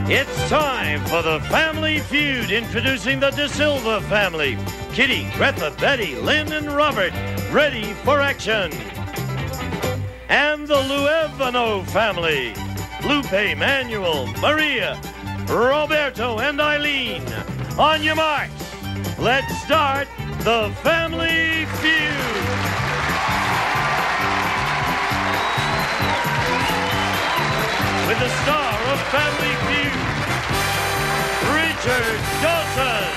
It's time for the Family Feud, introducing the De Silva family. Kitty, Greta, Betty, Lynn, and Robert, ready for action. And the Luevano family. Lupe, Manuel, Maria, Roberto, and Eileen. On your marks, let's start the Family Feud. With the star of Family Feud, Richard Dawson.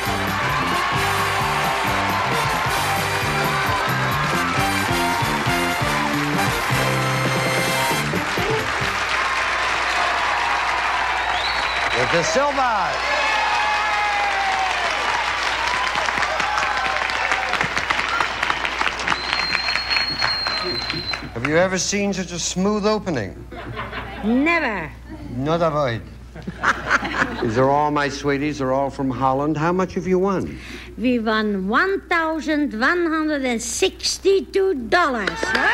With the Silva. Have you ever seen such a smooth opening? Never. Not avoid. These are all my sweeties. They're all from Holland. How much have you won? We won $1,162.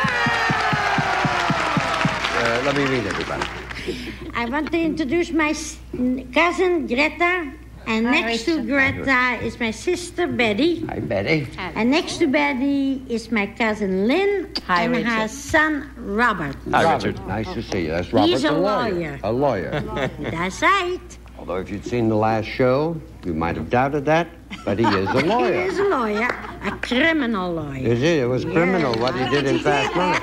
Let me read everybody. I want to introduce my cousin Greta. And next to Greta is my sister Betty. Hi, Betty. And next to Betty is my cousin Lynn. Hi, and Richard. her son Robert. Hi, Robert. Richard. Nice to see you. That's Robert. He's a lawyer. A lawyer. That's right. Although if you'd seen the last show, you might have doubted that, but he is a lawyer. He is a lawyer, a criminal lawyer. Is it? It was criminal what he did in fast money.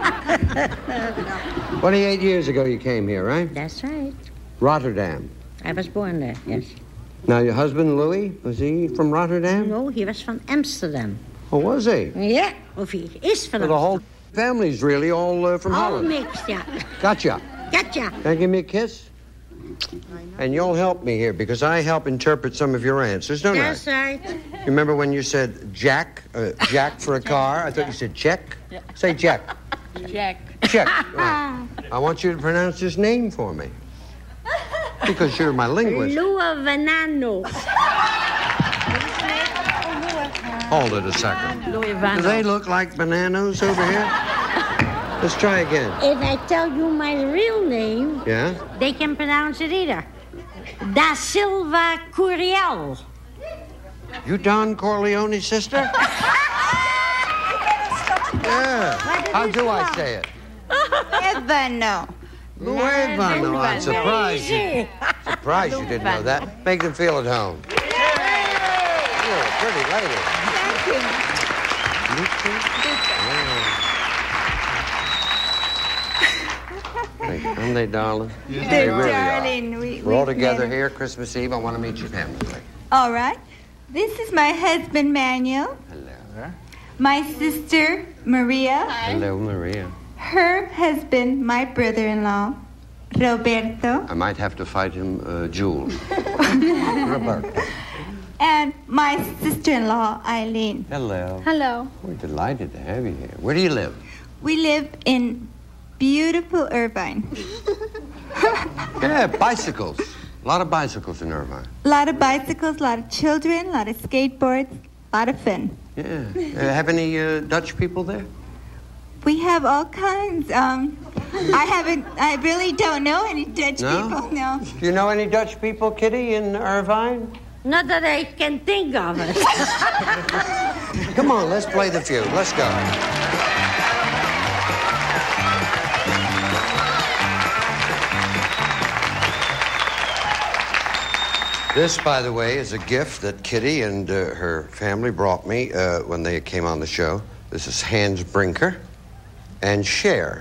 28 years ago you came here, right? That's right. Rotterdam. I was born there, yes. Now, your husband, Louis, was he from Rotterdam? No, he was from Amsterdam. Oh, was he? Yeah, of he is from So the whole family's really all from All Holland. mixed, yeah. Gotcha. Gotcha. Can I give me a kiss? And you'll help me here because I help interpret some of your answers, don't That's I? right. You remember when you said Jack for a car? I thought you said check. Yeah. Say Jack. Jack. Check. Right. I want you to pronounce his name for me. Because you're my linguist. Luevano. Hold it a second. Luevano. Do they look like bananas over here? Let's try again. If I tell you my real name, Yeah? they can pronounce it either. Da Silva Curiel. You Don Corleone's sister? Yeah. How do I say it? Luevano. Luevano. I'm surprised you didn't know that. Make them feel at home. You're a pretty lady. Thank you. Aren't they, darling? They really darling. are. We We're all together met. here Christmas Eve. I want to meet your family. All right. This is my husband, Manuel. Hello. My sister, Maria. Hello, Maria. Her husband, my brother-in-law, Roberto. I might have to fight him, Jules. Roberto. And my sister-in-law, Eileen. Hello. Hello. We're delighted to have you here. Where do you live? We live in beautiful Irvine. Yeah, bicycles. A lot of bicycles in Irvine. A lot of bicycles, a lot of children, a lot of skateboards, a lot of fun. Yeah. Have any Dutch people there? We have all kinds. I really don't know any Dutch people, no. Do you know any Dutch people, Kitty, in Irvine? Not that I can think of it. Come on, let's play the feud. Let's go. This, by the way, is a gift that Kitty and her family brought me when they came on the show. This is Hans Brinker and Cher.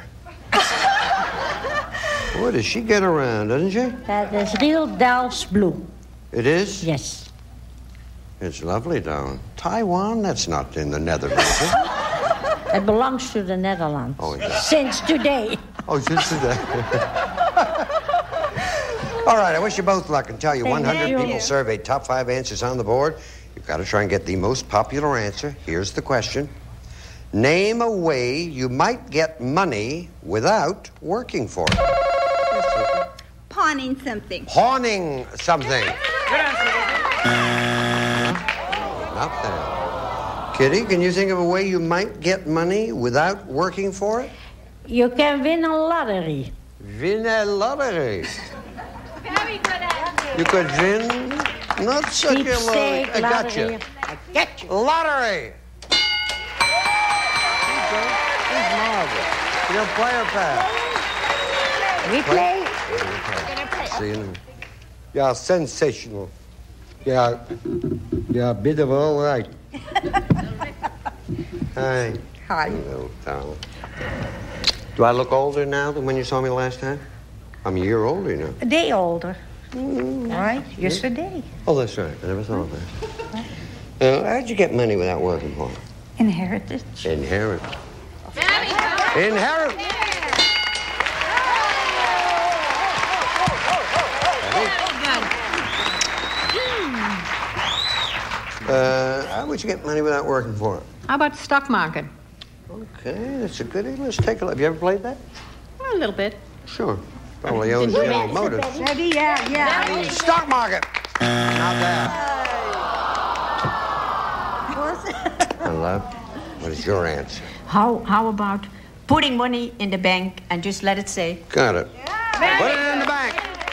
Boy, does she get around, doesn't she? That is real Delft's blue. It is? Yes. It's lovely, darling. Taiwan? That's not in the Netherlands, is it? It belongs to the Netherlands. Oh, yeah. Since today. Oh, just today. All right, I wish you both luck and tell you Thank 100 you. people surveyed, top 5 answers on the board. You've got to try and get the most popular answer. Here's the question. Name a way you might get money without working for it. Pawning something. Pawning something. Nothing. Kitty, can you think of a way you might get money without working for it? You can win a lottery. Win a lottery. Very good answer. You could win. Not such a Keepsake, I got you. lottery. I get you. Lottery. He's marvelous. You don't play or pass? We play. See you. Yeah, sensational. Yeah, bit of all right. Hi. Hi. Hello, darling. Do I look older now than when you saw me last time? I'm a year older now. A day older. Right? Just a day. Oh, that's right. I never thought of that. How'd you get money without working for it? Inherited. Inherit. Very good. Inherit. How would you get money without working for it? How about the stock market? Okay, that's a good idea. Let's take a look. Have you ever played that? Well, a little bit. Sure. Probably owns General Motors. Ready? Yeah. Stock market. Not bad. Hello. What is your answer? How about putting money in the bank and just let it say? Got it. Put it in the bank.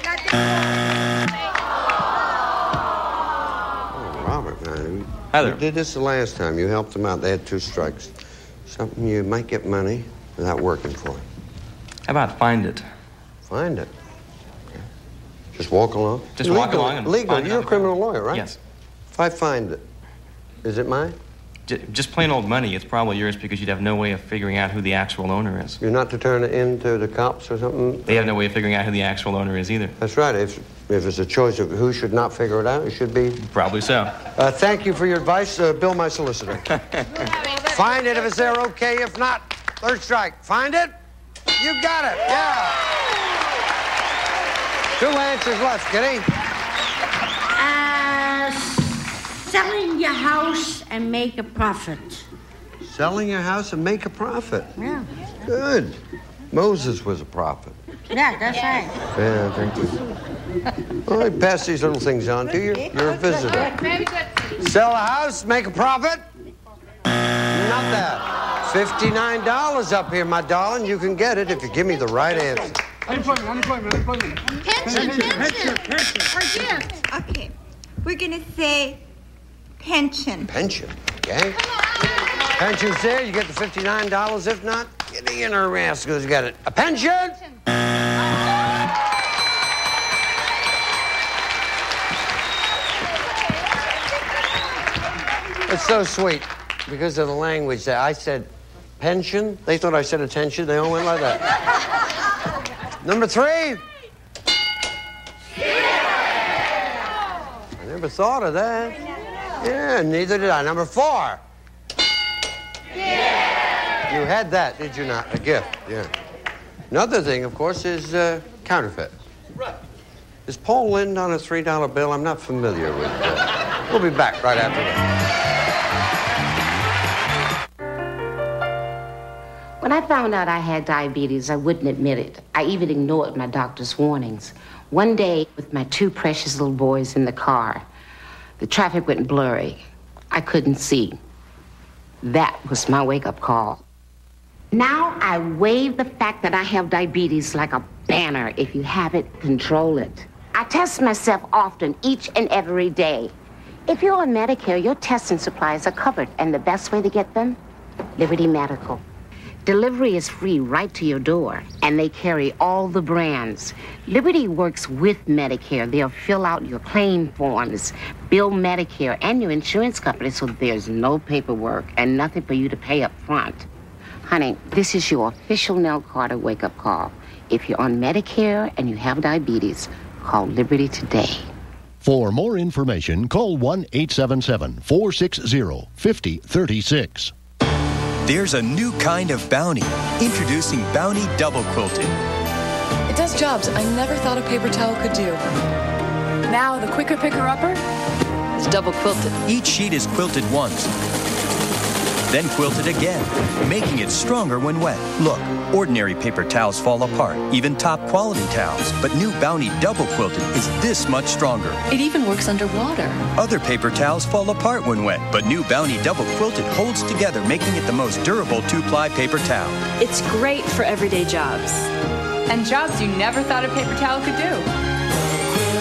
Oh, Robert, man. Hi there. You did this the last time. You helped them out. They had 2 strikes. Something you might get money without working for it. How about find it? Find it. Okay. Just walk along. Just walk along and Legal. find it You're on a the criminal ground. lawyer, right? Yes. If I find it, is it mine? Just plain old money. It's probably yours because you'd have no way of figuring out who the actual owner is. You're not to turn it in to the cops or something? They have no way of figuring out who the actual owner is either. That's right. If it's a choice of who should not figure it out, it should be. Probably so. Thank you for your advice. Bill, my solicitor. Find it if it's there, okay. If not, 3rd strike. Find it? You got it. Yeah. 2 answers left, Kitty. Selling your house and make a profit. Selling your house and make a profit. Yeah. Good. Moses was a prophet. Yeah, that's right. Yeah, thank you. All right, pass these little things on to you. You're a visitor. Very good. Sell a house, make a profit? Not that. $59 up here, my darling. You can get it if you give me the right answer. Pension. Or gift. Okay. We're going to say pension. Pension, okay? Pension's there. You get the $59. If not, get in her rascals. You got it. A pension? It's so sweet because of the language that I said pension. They thought I said attention. They all went like that. Number 3. I never thought of that. Yeah, neither did I. Number 4. You had that, did you not? A gift, yeah. Another thing, of course, is counterfeit. Right. Is Paul Lynde on a $3 bill? I'm not familiar with that. We'll be back right after that. When I found out I had diabetes, I wouldn't admit it. I even ignored my doctor's warnings. One day, with my 2 precious little boys in the car, the traffic went blurry. I couldn't see. That was my wake-up call. Now I wave the fact that I have diabetes like a banner. If you have it, control it. I test myself often, each and every day. If you're on Medicare, your testing supplies are covered, and the best way to get them? Liberty Medical. Delivery is free right to your door, and they carry all the brands. Liberty works with Medicare. They'll fill out your claim forms, bill Medicare and your insurance company so there's no paperwork and nothing for you to pay up front. Honey, this is your official Nell Carter wake-up call. If you're on Medicare and you have diabetes, call Liberty today. For more information, call 1-877-460-5036. There's a new kind of Bounty. Introducing Bounty Double Quilted. It does jobs I never thought a paper towel could do. Now the quicker picker-upper is double quilted. Each sheet is quilted once, then quilted again, making it stronger when wet. Look, ordinary paper towels fall apart, even top quality towels. But new Bounty Double Quilted is this much stronger. It even works underwater. Other paper towels fall apart when wet, but new Bounty Double Quilted holds together, making it the most durable 2-ply paper towel. It's great for everyday jobs. And jobs you never thought a paper towel could do.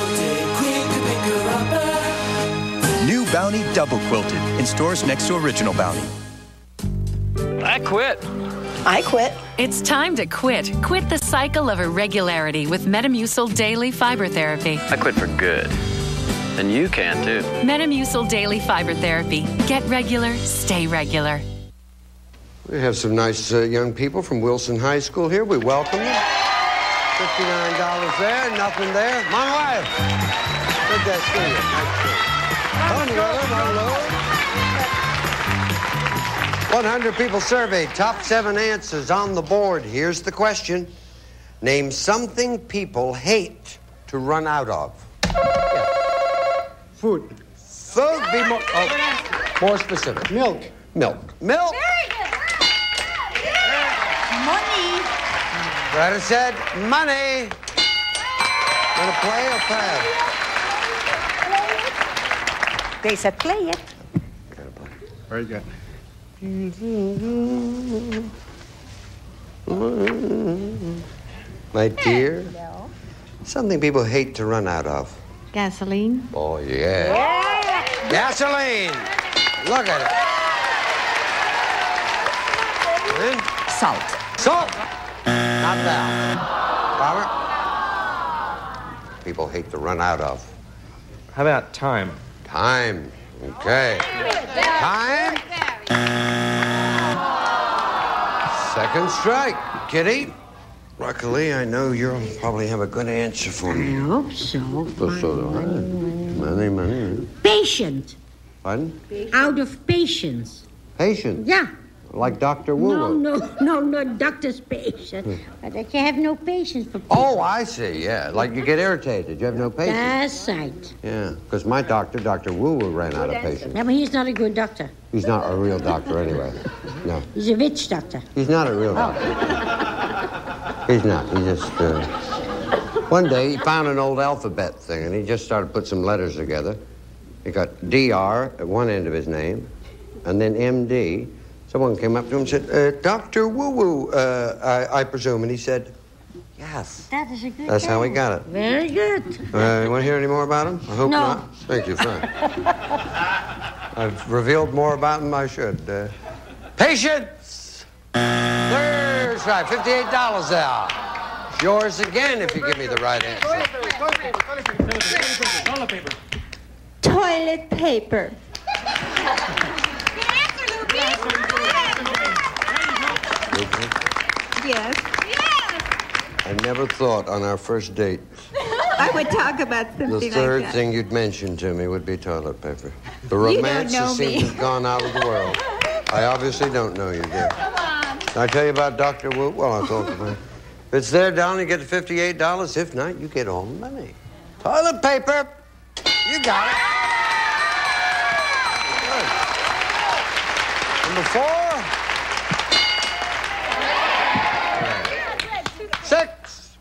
Bounty Double Quilted in stores next to Original Bounty. I quit. I quit. It's time to quit. Quit the cycle of irregularity with Metamucil Daily Fiber Therapy. I quit for good. And you can too. Metamucil Daily Fiber Therapy. Get regular, stay regular. We have some nice young people from Wilson High School here. We welcome them. $59 there, nothing there. My wife. Good to see you. Nice to see you. Hello. 100 people surveyed, top 7 answers on the board. Here's the question. Name something people hate to run out of. Yeah. Food. Food, be more specific. Milk. Milk. Milk. Very good. Money. Greta said money. Gonna play or pass? They said play it. Very good. My dear, something people hate to run out of. Gasoline. Oh, yeah. Gasoline. Look at it. Salt. Salt. Not that. Robert? People hate to run out of. How about time? Time. Okay. Time. Second strike. Kitty? Luckily, I know you'll probably have a good answer for me. I hope so. Money. Patient. Pardon? Out of patience. Patient? Yeah. Like Dr. Wu. No, doctor's patient. But I have no patience for people. Oh, I see, yeah. Like you get irritated. You have no patience. That's right. Yeah, because my doctor, Dr. Wu, ran out of patience. Yeah, but he's not a good doctor. He's not a real doctor anyway. No. He's a witch doctor. He's not a real doctor. He's not. He just, one day he found an old alphabet thing, and he just started to put some letters together. He got DR at one end of his name, and then MD. Someone came up to him and said, Dr. Woo-Woo, I presume. And he said, yes. That is a good That's how he got it. Very good. You want to hear any more about him? I hope No. not. Thank you, fine. I've revealed more about him I should. Patience! Third strike, $58 there. It's yours again if you give me the right answer. Toilet paper. Yes. I never thought on our first date I would talk about something the like third that. thing you'd mention to me would be toilet paper. The You don't romance know just me. seems to have gone out of the world. I obviously don't know you, dear. Can I tell you about Dr. Wu? Well, I'll talk about it. If it's there, down, you get the $58. If not, you get all the money. Toilet paper. You got it. Good. Number 4. 6.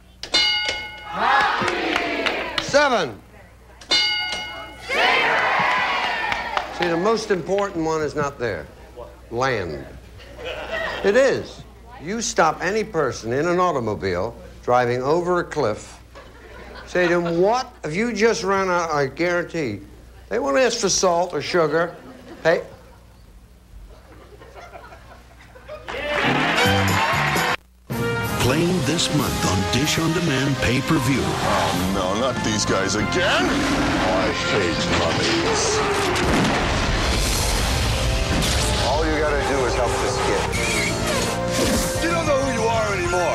7. See, the most important one is not there. Land. It is. You stop any person in an automobile driving over a cliff, say to them, what have you just run out? I guarantee. They won't ask for salt or sugar. Hey. Playing this month on Dish on Demand pay-per-view. Oh, no, not these guys again. Oh, I hate mummies. All you gotta do is help this kid. You don't know who you are anymore.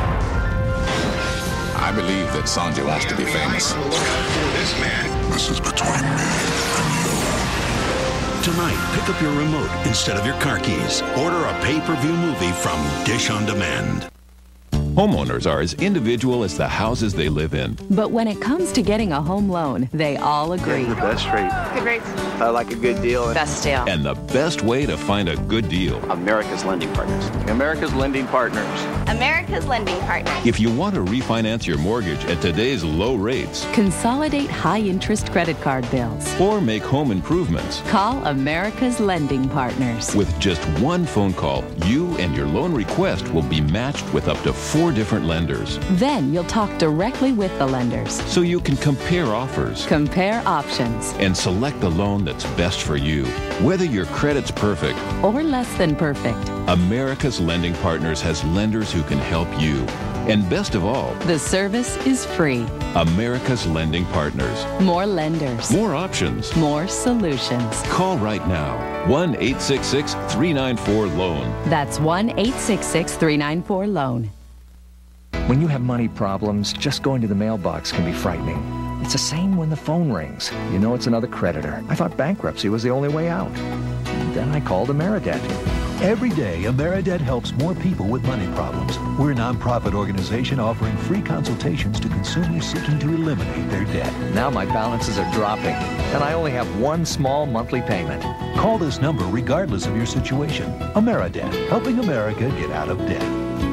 I believe that Sanjay wants to be famous. Look out for this man. This is between me and you. Tonight, pick up your remote instead of your car keys. Order a pay-per-view movie from Dish on Demand. Homeowners are as individual as the houses they live in. But when it comes to getting a home loan, they all agree. The best rate. Good rates. I like a good deal. Best deal. And the best way to find a good deal. America's Lending Partners. America's Lending Partners. America's Lending Partners. If you want to refinance your mortgage at today's low rates, Consolidate high-interest credit card bills. or make home improvements, Call America's Lending Partners. with just one phone call, you and your loan request will be matched with up to $4 4 different lenders. Then you'll talk directly with the lenders. So you can compare offers. Compare options. And select the loan that's best for you. Whether your credit's perfect or less than perfect. America's Lending Partners has lenders who can help you. And best of all, the service is free. America's Lending Partners. More lenders. More options. More solutions. Call right now. 1-866-394-LOAN. That's 1-866-394-LOAN. When you have money problems, just going to the mailbox can be frightening. It's the same when the phone rings. You know it's another creditor. I thought bankruptcy was the only way out. Then I called Ameridebt. Every day, Ameridebt helps more people with money problems. We're a nonprofit organization offering free consultations to consumers seeking to eliminate their debt. Now my balances are dropping, and I only have one small monthly payment. Call this number regardless of your situation. Ameridebt, helping America get out of debt.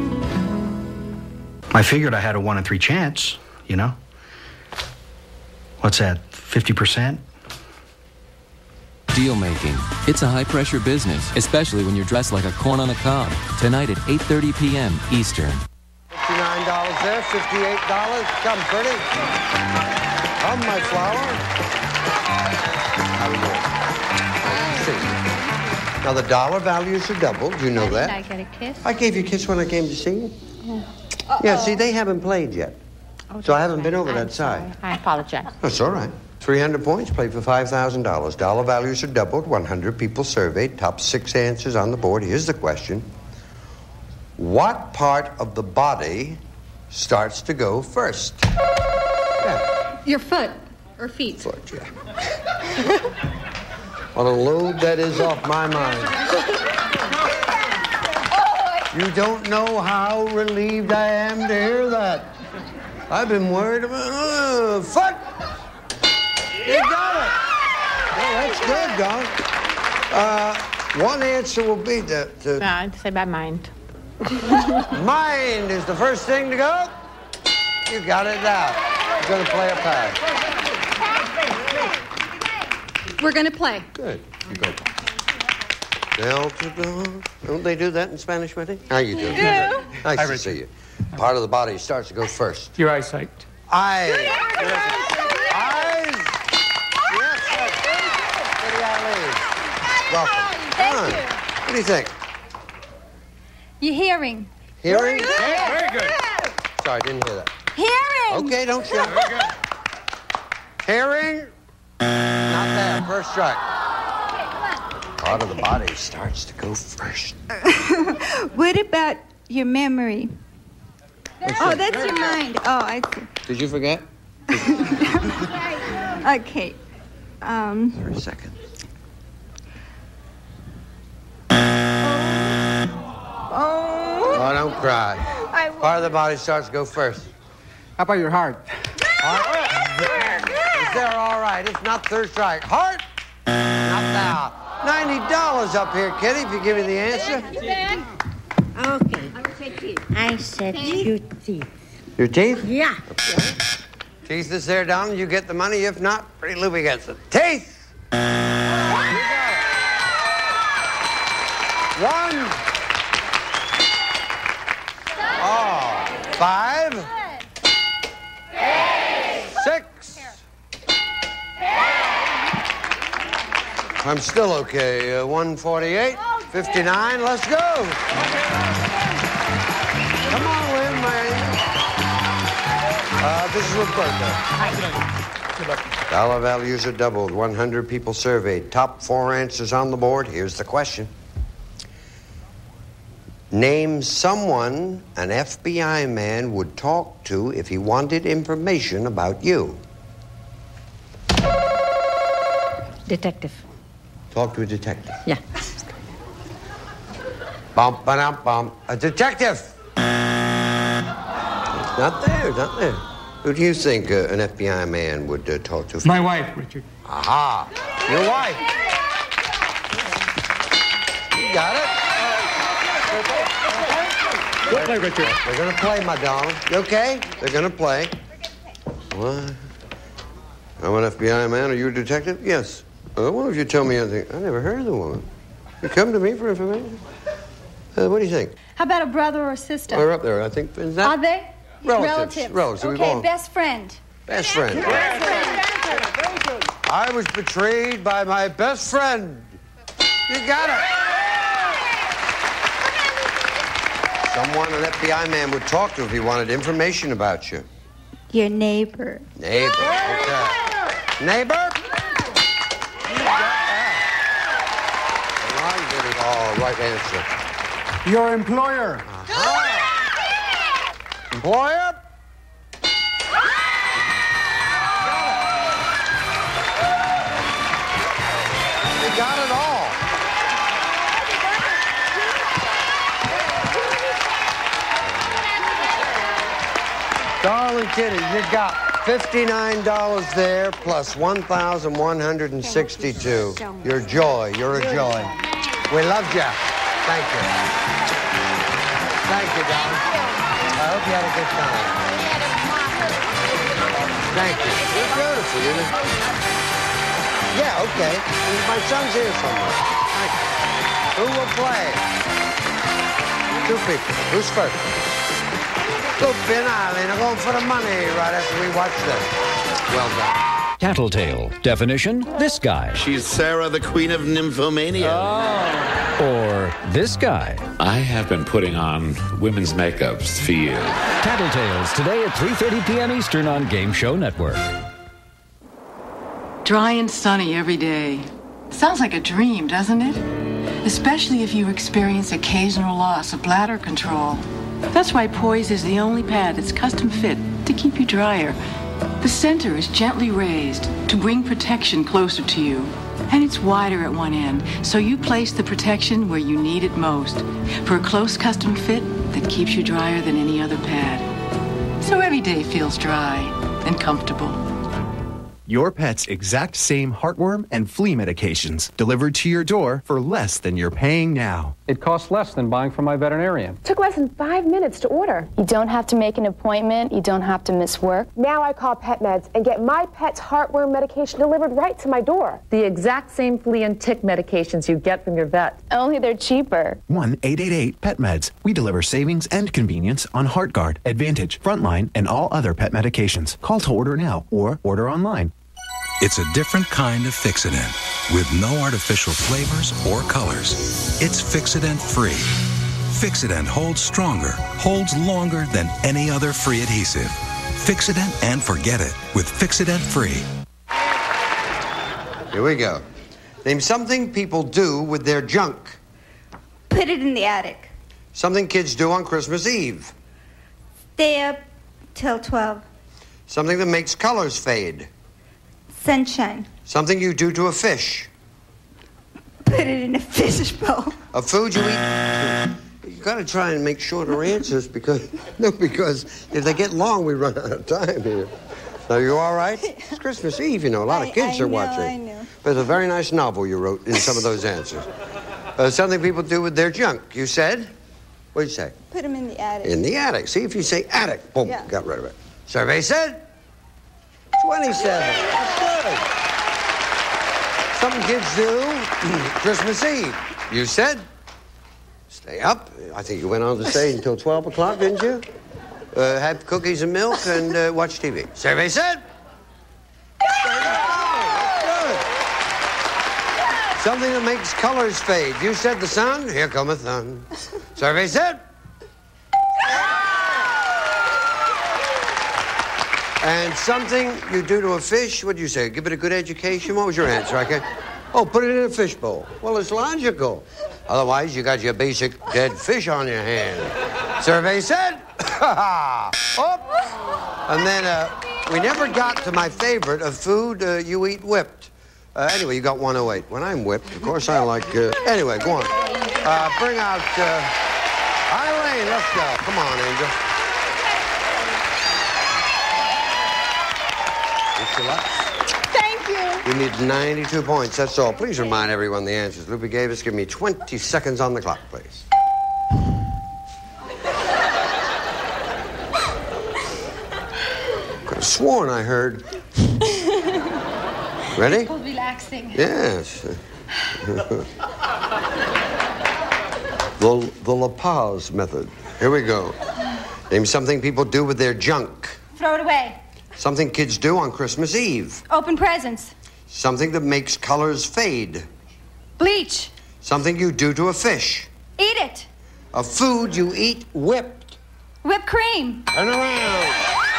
I figured I had a 1 in 3 chance, you know. What's that, 50%? Deal making. It's a high-pressure business, especially when you're dressed like a corn on a cob. Tonight at 8:30 p.m. Eastern. $59 there, $58. Come, pretty. Come, my flower. Now, the dollar values are doubled. You know that. Did I get a kiss? I gave you a kiss when I came to see you. Yeah, see, they haven't played yet. So I haven't been over that side. I apologize. That's all right. 300 points, played for $5,000. Dollar values are doubled, 100 people surveyed, top 6 answers on the board. Here's the question. What part of the body starts to go first? Yeah. Your foot or feet. Foot, yeah. What a load that is off my mind. You don't know how relieved I am to hear that. I've been worried about foot. You got it. Yeah, that's good, Don. One answer will be No, I'd say by mind. Mind is the first thing to go. You got it now. You're going to play a pass. We're going to play. Good. You go. Delta Dawn. Don't they do that in Spanish, Wendy? How you doing? Yeah. Nice to see you. Part of the body starts to go first. Your eyesight. Eyes. Eyes. Yes, sir. Pretty eyelids. Welcome. Come on. What do you think? Your hearing. Hearing? Yeah, very good. Sorry, I didn't hear that. Hearing. Okay, don't shout. Very good. Hearing? Not there. First strike. Part of the body starts to go first. What about your memory? Oh, that's your mind. Oh, I see. Did you forget? Okay. 30 seconds. Oh, don't cry. Part of the body starts to go first. How about your heart? Heart? Is there all right? It's not third strike. Heart? Not now. $90 up here, Kitty, if you give me the answer. Okay. I said your teeth. Your teeth? Yeah. Okay. Teeth is there, Donald. You get the money. If not, Pretty Louie gets it. Teeth! You got it. 1. Oh, 5. 6. I'm still okay. 148, 59. Let's go. Come on, Lynn, man. This is Roberta. Dollar values are doubled. 100 people surveyed. Top 4 answers on the board. Here's the question. Name someone an FBI man would talk to if he wanted information about you. Detective. Talk to a detective. Yeah. Bump, ba-dum, bump. A detective. It's not there, not there. Who do you think an FBI man would talk to? My wife, Richard. Aha. Your wife. You got it. Good play, Richard. They're going to play, my darling. You okay? They're going to play. What? I'm an FBI man. Are you a detective? Yes. I wonder if you tell me anything. I never heard of the woman. You come to me for information? What do you think? How about a brother or a sister? We're up there, I think. Is that? Are they? Relatives. Okay, best friend. Best friend. I was betrayed by my best friend. You got it. Someone an FBI man would talk to if he wanted information about you. Your neighbor. Neighbor. Okay. Neighbor? You got that. Well, you did it all. Right answer. Your employer. Employer? You got it all. Darling Kitty, you got $59 there plus 1,162. You're joy. You're a joy. We love you. Thank you. Thank you, darling. I hope you had a good time. Thank you. You're beautiful, you know. Yeah, okay. My son's here somewhere. Thank you. Who will play? Two people. Who's first? Lupe and Eileen are going for the money right after we watch this. Well done. Tattletale. Definition, this guy. She's Sarah, the queen of nymphomania. Oh. Or this guy. I have been putting on women's makeups for you. Tattletales, today at 3:30 p.m. Eastern on Game Show Network. Dry and sunny every day. Sounds like a dream, doesn't it? Especially if you experience occasional loss of bladder control. That's why Poise is the only pad that's custom fit to keep you drier. The center is gently raised to bring protection closer to you. And it's wider at one end, so you place the protection where you need it most. For a close custom fit that keeps you drier than any other pad. So every day feels dry and comfortable. Your pet's exact same heartworm and flea medications delivered to your door for less than you're paying now. It costs less than buying from my veterinarian. Took less than 5 minutes to order. You don't have to make an appointment. You don't have to miss work. Now I call Pet Meds and get my pet's heartworm medication delivered right to my door. The exact same flea and tick medications you get from your vet. Only they're cheaper. 1-888-PET-MEDS. We deliver savings and convenience on HeartGuard, Advantage, Frontline, and all other pet medications. Call to order now or order online. It's a different kind of Fixodent with no artificial flavors or colors. It's Fixodent Free. Fixodent holds stronger, holds longer than any other free adhesive. Fixodent and forget it with Fixodent Free. Here we go. Name something people do with their junk. Put it in the attic. Something kids do on Christmas Eve. Stay up till 12. Something that makes colors fade. Sunshine. Something you do to a fish. Put it in a fish bowl. A food you eat. You got to try and make shorter answers because if they get long, we run out of time here. Now, you all right? It's Christmas Eve, you know. A lot of kids are watching. I know. But it's a very nice novel you wrote in some of those answers. Something people do with their junk. You said? What did you say? Put them in the attic. In the attic. See, if you say attic, boom, Yeah. got rid of it. Survey said 27. That's good. Something kids do Christmas Eve. You said stay up. I think you went on to say until 12 o'clock, didn't you? Have cookies and milk and watch TV. Survey said. Something that makes colors fade. You said the sun. Here cometh sun. Survey said. And something you do to a fish, what did you say? Give it a good education? What was your answer? Oh, put it in a fish bowl. Well, it's logical. Otherwise, you got your basic dead fish on your hand. Survey said. Oh. And then we never got to my favorite of food you eat whipped. Anyway, you got 108. When I'm whipped, of course, I like... Anyway, go on. Bring out... Eileen, let's go. Come on, Angel. Thank you. You need 92 points, that's all. Please remind everyone the answers Lupe gave us. Give me 20 seconds on the clock, please. Could have sworn I heard. Ready? People relaxing. Yes. The La Paz method. Here we go. Name something people do with their junk. Throw it away. Something kids do on Christmas Eve. Open presents. Something that makes colors fade. Bleach. Something you do to a fish. Eat it. A food you eat whipped. Whipped cream. Turn around.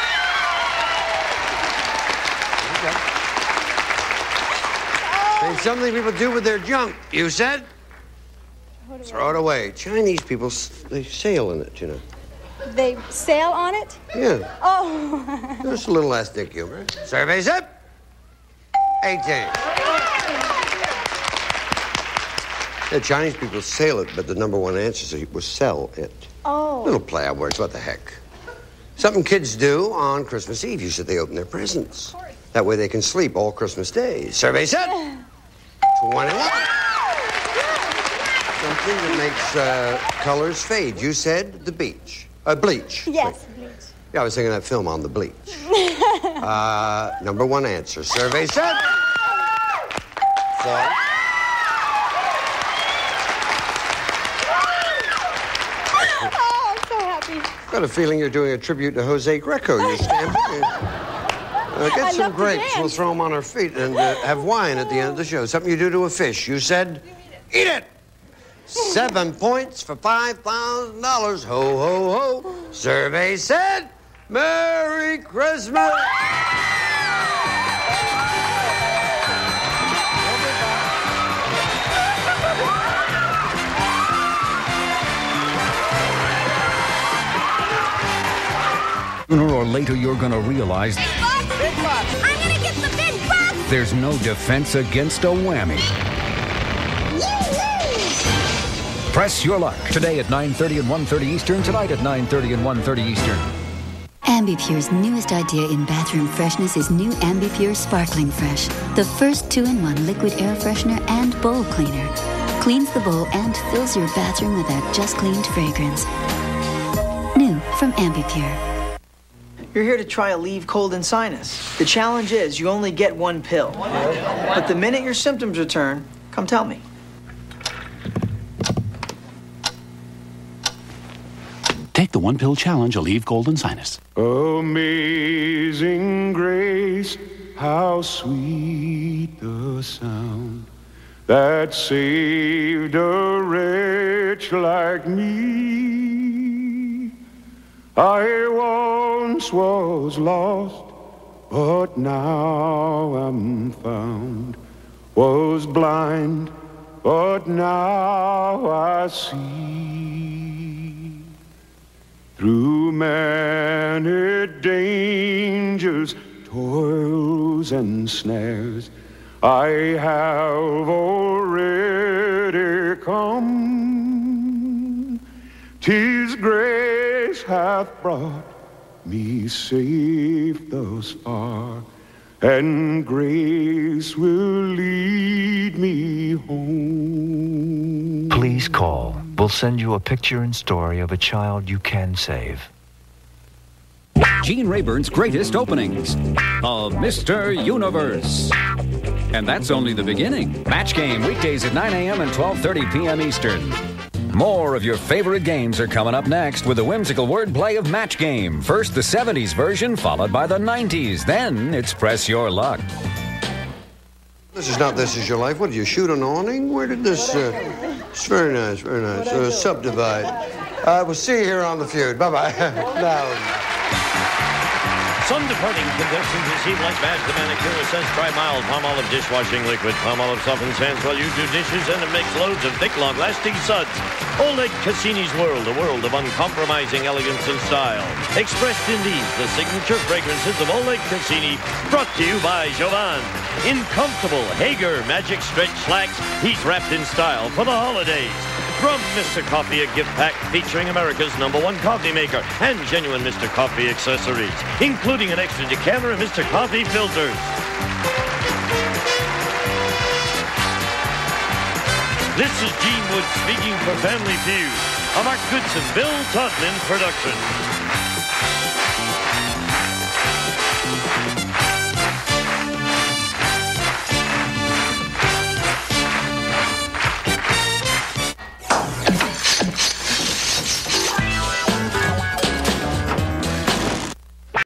Name something people do with their junk. You said? Throw it away. Chinese people, they sail in it, you know. They sail on it? Yeah. Oh. Just a little ethnic humor. Survey said 18. The Chinese people sail it, but the number one answer was sell it. Oh. Little play on words, what the heck. Something kids do on Christmas Eve. You said they open their presents. That way they can sleep all Christmas Day. Survey said 21. Something that makes colors fade. You said the beach. Bleach. Yes, bleach. Yeah, I was thinking of that film on the bleach. Number one answer. Survey said 4. Oh, I'm so happy. Got a feeling you're doing a tribute to Jose Greco. You're stamping. Get some grapes. We'll throw them on our feet and have wine at the end of the show. Something you do to a fish. You said, eat it. 7 points for $5,000. Ho, ho, ho. Survey said, Merry Christmas. Sooner or later, you're going to realize I'm going to get the big bucks. there's no defense against a whammy. Press your luck today at 9:30 and 1:30 Eastern, tonight at 9:30 and 1:30 Eastern. Ambipure's newest idea in bathroom freshness is new Ambipure Sparkling Fresh, the first 2-in-1 liquid air freshener and bowl cleaner. Cleans the bowl and fills your bathroom with that just cleaned fragrance. New from Ambipure. You're here to try Aleve Cold and Sinus. The challenge is you only get one pill. But the minute your symptoms return, come tell me. Take the one-pill challenge, Aleve Cold and Sinus. Amazing grace, how sweet the sound that saved a wretch like me. I once was lost, but now I'm found. Was blind, but now I see. Through many dangers, toils, and snares, I have already come. 'Tis grace hath brought me safe thus far, and grace will lead me home. Please call. We'll send you a picture and story of a child you can save. Gene Rayburn's greatest openings of Mr. Universe. And that's only the beginning. Match Game, weekdays at 9 a.m. and 12:30 p.m. Eastern. More of your favorite games are coming up next with the whimsical wordplay of Match Game. First, the 70s version, followed by the 90s. Then, it's Press Your Luck. This is not This Is Your Life. What, did you shoot an awning? Where did this... It's very nice, very nice. Subdivide. We'll see you here on the Feud. Bye-bye. Now... Some departing contestants receive like badge the manicure says try mild Palmolive dishwashing liquid. Palmolive softens hands while you do dishes and it makes loads of thick, long-lasting suds. Oleg Cassini's world, a world of uncompromising elegance and style. Expressed in these, the signature fragrances of Oleg Cassini, brought to you by Jovan. In comfortable Hager magic stretch slacks, he's wrapped in style for the holidays. From Mr. Coffee, a gift pack featuring America's #1 coffee maker and genuine Mr. Coffee accessories, including an extra decanter of Mr. Coffee filters. This is Gene Wood speaking for Family Feud, a Mark Goodson, Bill Todman production.